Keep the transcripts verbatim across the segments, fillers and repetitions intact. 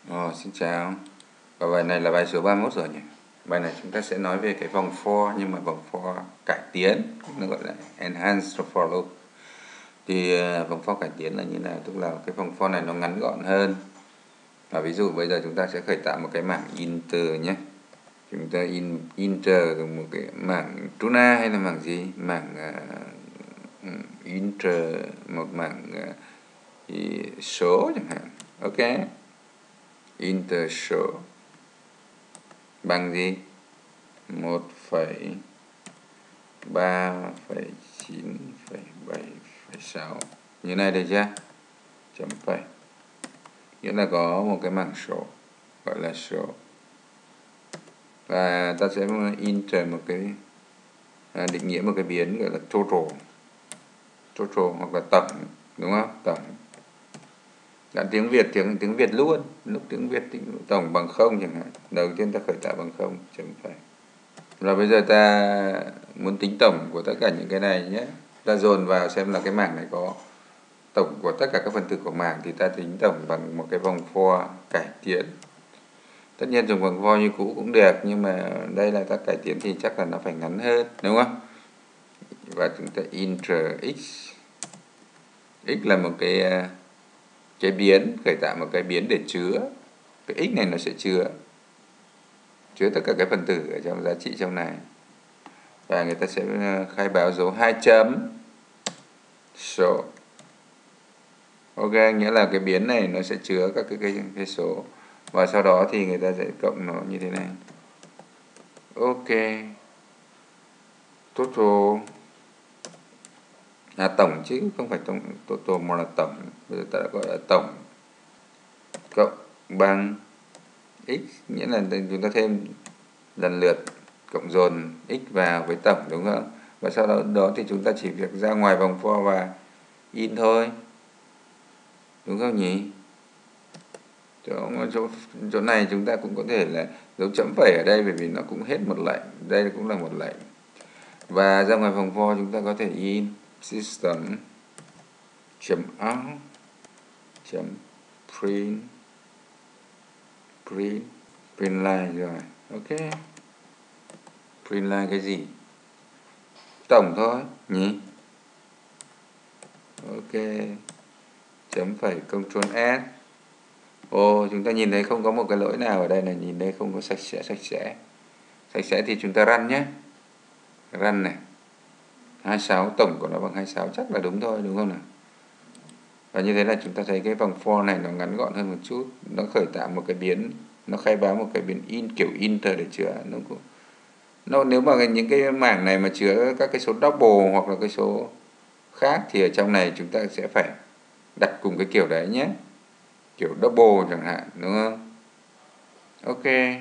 Ồ, xin chào. Và bài này là bài số ba mươi mốt rồi nhỉ? Bài này chúng ta sẽ nói về cái vòng for, nhưng mà vòng for cải tiến, nó gọi là enhanced for loop. Thì uh, vòng for cải tiến là như nào? Tức là cái vòng for này nó ngắn gọn hơn. Và ví dụ bây giờ chúng ta sẽ khởi tạo một cái mảng inter nhé. Chúng ta in inter một cái mảng tuna hay là mảng gì? Mảng uh, inter, một mảng uh, số chẳng hạn. Ok. Inter số bằng gì? một phẩy ba phẩy chín phẩy bảy phẩy sáu như này được chưa? Chấm phẩy. Nghĩa là có một cái mảng số gọi là số. Và ta sẽ enter một cái à, định nghĩa một cái biến gọi là total. Total hoặc là tổng, đúng không? Tổng. Đã tiếng Việt tiếng tiếng Việt luôn, lúc tiếng Việt thì tổng bằng không chẳng hạn. Đầu tiên ta khởi tạo bằng không, chấm phẩy. Rồi bây giờ ta muốn tính tổng của tất cả những cái này nhé. Ta dồn vào xem là cái mảng này có tổng của tất cả các phần tử của mảng thì ta tính tổng bằng một cái vòng for cải tiến. Tất nhiên dùng vòng for như cũ cũng được, nhưng mà đây là ta cải tiến thì chắc là nó phải ngắn hơn, đúng không? Và chúng ta inter x. X là một cái cái biến, khởi tạo một cái biến để chứa. Cái x này nó sẽ chứa chứa tất cả các phần tử ở trong giá trị trong này. Và người ta sẽ khai báo dấu hai chấm số. Ok, nghĩa là cái biến này nó sẽ chứa các cái, cái, cái số. Và sau đó thì người ta sẽ cộng nó như thế này. Ok. Total. À, tổng chứ không phải tổng, total mà là tổng. Bây giờ ta đã gọi là tổng. Cộng bằng x. Nghĩa là chúng ta thêm lần lượt cộng dồn x vào với tổng, đúng không? Và sau đó, đó thì chúng ta chỉ việc ra ngoài vòng for và in thôi, đúng không nhỉ? Chỗ, chỗ, chỗ này chúng ta cũng có thể là dấu chấm phẩy ở đây, bởi vì nó cũng hết một lệnh, đây cũng là một lệnh. Và ra ngoài vòng for chúng ta có thể in system chấm out chấm print print print line rồi. Ok, print line cái gì? Tổng thôi nhỉ? Ok, chấm phẩy control S. Ồ, chúng ta nhìn thấy không có một cái lỗi nào ở đây này, nhìn đây không có sạch sẽ sạch sẽ. Sạch sẽ thì chúng ta run nhé. Run này. hai mươi sáu, tổng của nó bằng hai mươi sáu chắc là đúng thôi, đúng không nào? Và như thế là chúng ta thấy cái vòng for này nó ngắn gọn hơn một chút. Nó khởi tạo một cái biến, nó khai báo một cái biến in kiểu inter để chứa. Nó cũng, nó, nếu mà những cái mảng này mà chứa các cái số double hoặc là cái số khác thì ở trong này chúng ta sẽ phải đặt cùng cái kiểu đấy nhé. Kiểu double chẳng hạn, đúng không? Ok.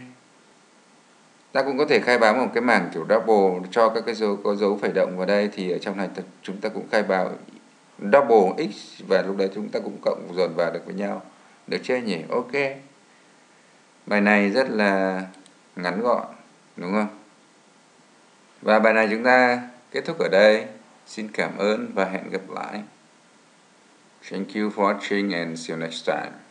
Ta cũng có thể khai báo một cái mảng kiểu double cho các cái dấu có dấu phẩy động vào đây, thì ở trong này chúng ta cũng khai báo double x và lúc đấy chúng ta cũng cộng dồn vào được với nhau. Được chưa nhỉ? Ok. Bài này rất là ngắn gọn, đúng không? Và bài này chúng ta kết thúc ở đây. Xin cảm ơn và hẹn gặp lại. Thank you for watching and see you next time.